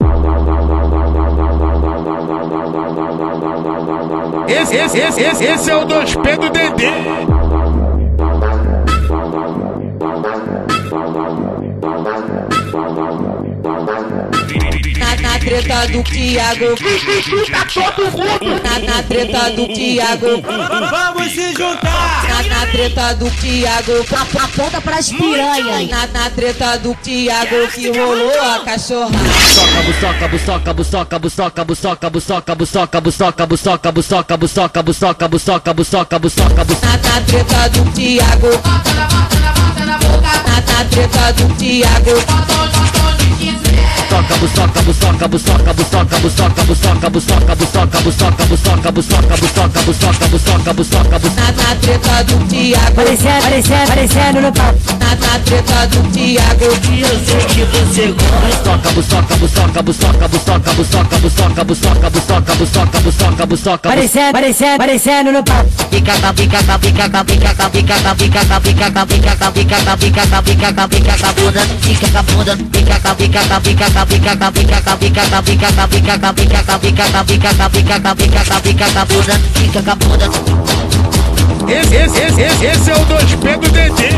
Esse é o 2P do Dedê. Na treta do Thiago, na treta do Thiago, vamos se juntar. Na treta do Thiago, aponta pras piranhas. Na treta do Thiago que rolou a cachorrada. Buçoca, buçoca, buçoca, buçoca, buçoca, buçoca, buçoca, buçoca, buçoca, buçoca, buçoca, buçoca, buçoca, buçoca, buçoca, buçoca. Na treta do Thiago, na treta do Thiago. Buçoca, buçoca, buçoca, buçoca, buçoca, buçoca, buçoca, buçoca, buçoca, buçoca, buçoca, buçoca, buçoca, buçoca, buçoca, buçoca. Na treta do Thiago, aparecendo no pau. Na treta do Thiago, E eu sei que você gosta. Buçoca, buçoca, buçoca, buçoca, buçoca, buçoca, buçoca, buçoca, buçoca, buçoca, buçoca. Aparecendo no pau. Pica, pica, pica, pica, pica, pica, pica, pica, pica, pica, pica, pica, pica, pica, pica, cabunda, pica, cabunda, pica, pica, pica, pica, pica, pica, pica, pica, pica, pica, pica, pica, pica, pica, cabunda, pica, cabunda. Esse é o 2P do Dedê.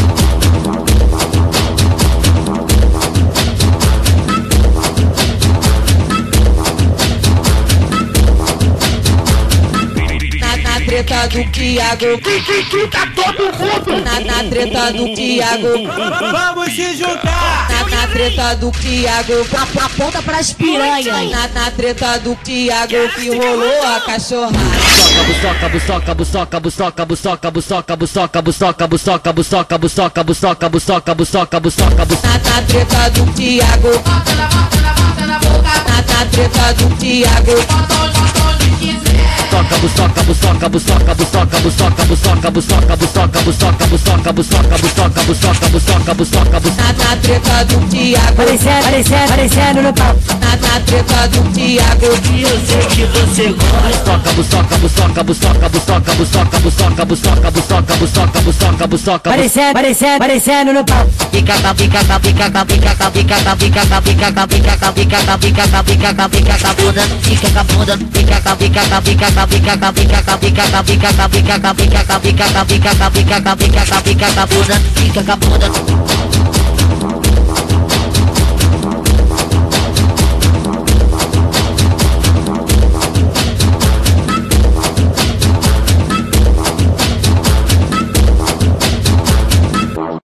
Na treta do Thiago, Tá todo mundo. na treta do Thiago, Vamos se juntar. na treta do Thiago, Aponta pras piranhas. na treta do Thiago que rolou a cachorrada. Buçoca, buçoca, buçoca, buçoca, buçoca, buçoca, buçoca, buçoca, buçoca, buçoca, buçoca, buçoca, buçoca, buçoca, buçoca, buçoca. Na treta do Thiago, na treta do Thiago. Buçoca, buçoca, buçoca, buçoca, buçoca, buçoca, buçoca, buçoca, buçoca, buçoca, buçoca, buçoca, buçoca, buçoca, buçoca, buçoca. Na treta do Thiago, Aparecendo no pau. na treta do Thiago. E eu sei que você gosta. Buçoca, buçoca, buçoca, buçoca, buçoca, buçoca, buçoca, buçoca, buçoca, buçoca, buçoca. Aparecendo no pau. Pica, pica, pica, pica, pica, pica, pica, pica, pica, pica, pica, pica, pica, pica, cabunda, pica, cabunda, pica, pica, pica, pica, pica, pica, pica, pica, pica, pica, pica, pica, pica, pica, cabunda, pica, cabunda.